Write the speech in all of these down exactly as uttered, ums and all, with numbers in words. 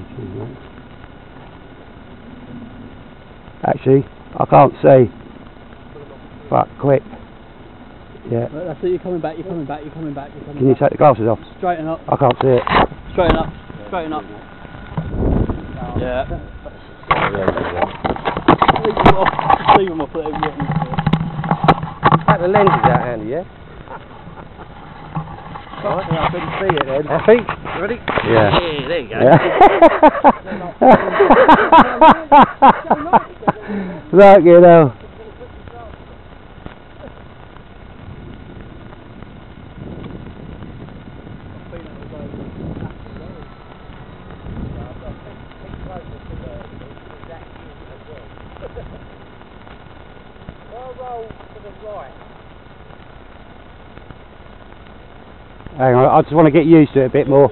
Actually, I can't see. Fuck, quick. Yeah. Right, that's it, you're coming back, you're coming back, you're coming back, you're coming Can you back. take the glasses off? Straighten up. I can't see it. Straighten up. Straighten up. Yeah. Leave them off. Leave them off. Let them get in. Take the lenses out, Andy, yeah? Right, I couldn't see it then. Happy? Ready? Yeah. Yeah, there you go. Yeah. Right, you know. Hang on, I just want to get used to it a bit more.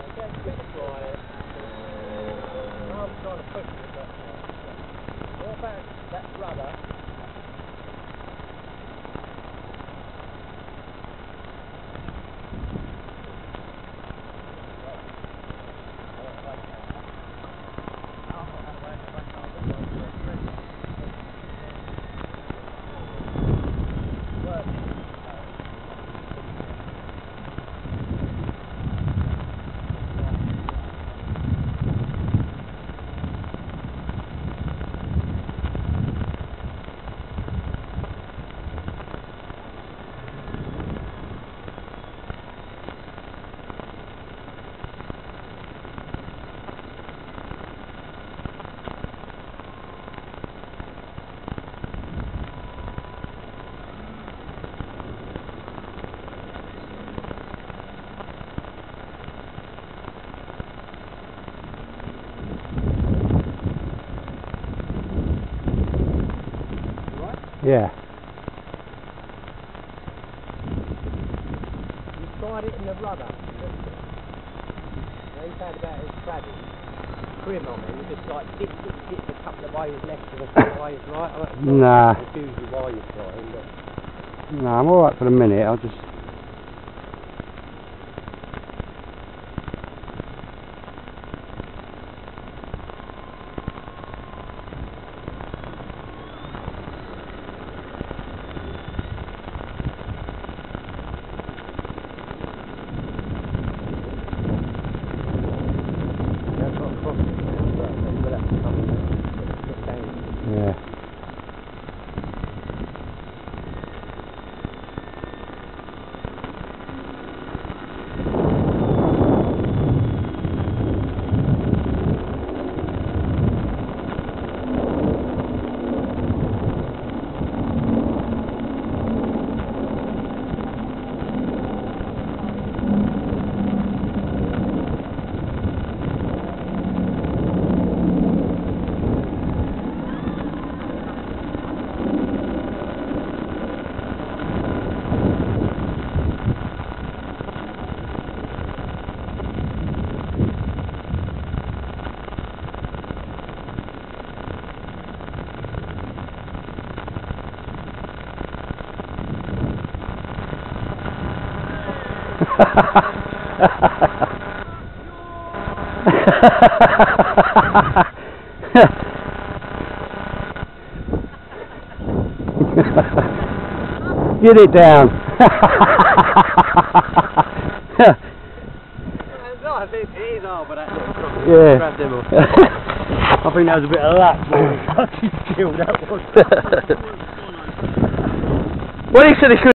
Yeah. You tried it in the rudder. Now you found about his crabbing. Trim on it, you just like dip, dip, dip a couple of ways left and a couple of ways right. Nah. Confuse you while you're flying, but No, I'm alright for the minute, I'll just... Yeah. Get it down. Yeah. I think that was a bit of luck, boy. Fucking skill that was. Well, he said he could.